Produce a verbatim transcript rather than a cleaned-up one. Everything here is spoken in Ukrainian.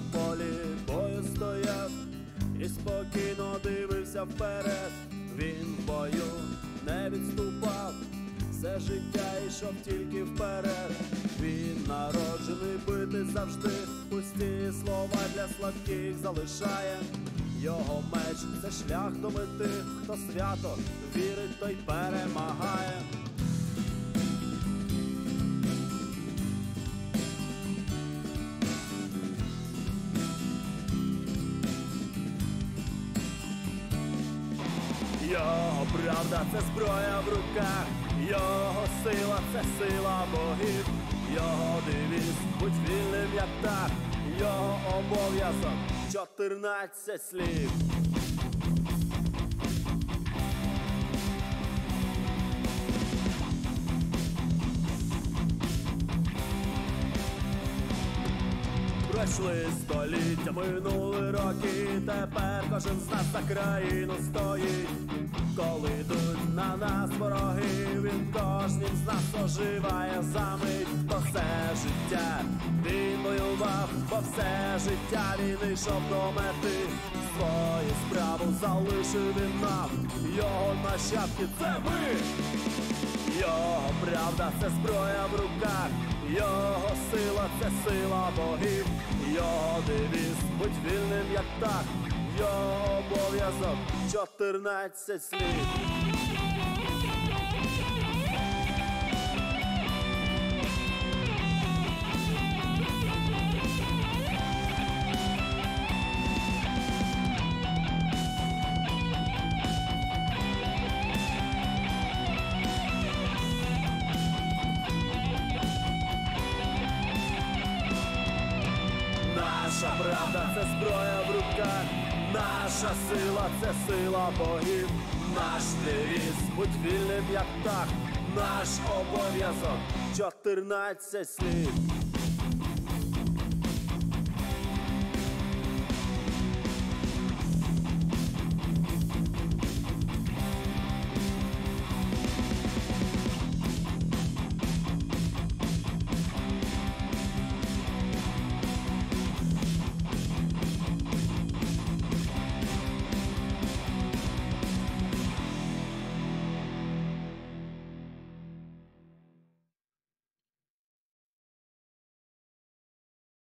полі бою стояв і спокійно дивився вперед. Він в бою не відступав, все життя йшов тільки вперед. Він народжений бити завжди, пусті слова для слабких залишає. Його меч – це шлях до мети, хто свято вірить, той перемагає. Його правда – це зброя в руках, його сила – це сила богів. Його девіз – будь вільним, як птах, його обов'язок – чотирнадцять слів. Пройшли століття, минули роки, тепер кожен з нас за країну стоїть. Коли йдуть на нас вороги, він кожним з нас оживає за мить. Бо все життя він воював, бо все життя він йшов до мети. Свою справу залишив він нам, його нащадки – це ми. Його правда – це зброя в руках, його сила – це сила богів. Його девіз – будь вільним, як птах, його обов'язок – чотирнадцять слів. Наша правда – це зброя в руках, наша сила – це сила богів. Наш девіз – будь вільним, як птах, наш обов'язок – чотирнадцять слів.